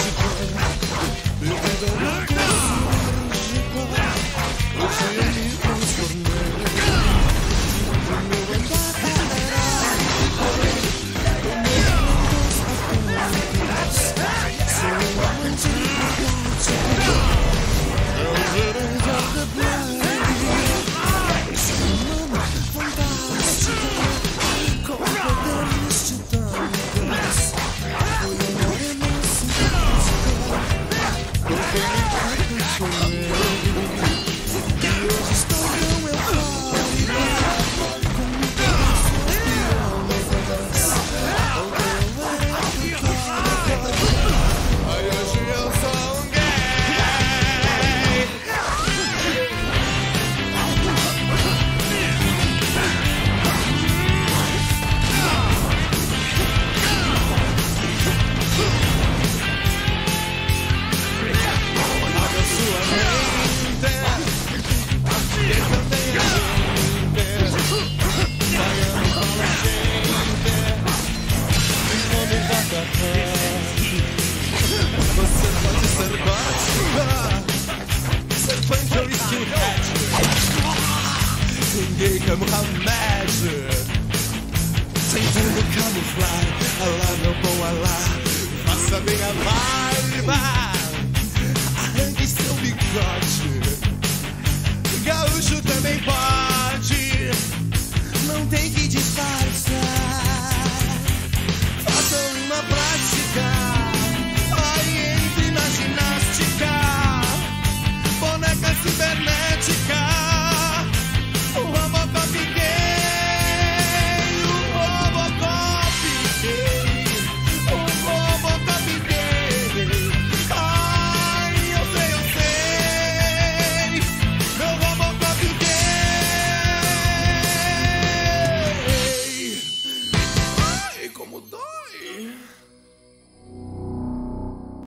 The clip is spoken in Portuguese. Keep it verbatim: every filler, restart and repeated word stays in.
Você pode ser gótica, ser punk ou skinhead, ninguém quer Mohamed. Tentando camuflar, alá meu bom alá, faça bem a barba, arranque seu bigode. Gaúcho também pode, não tem que disfarçar.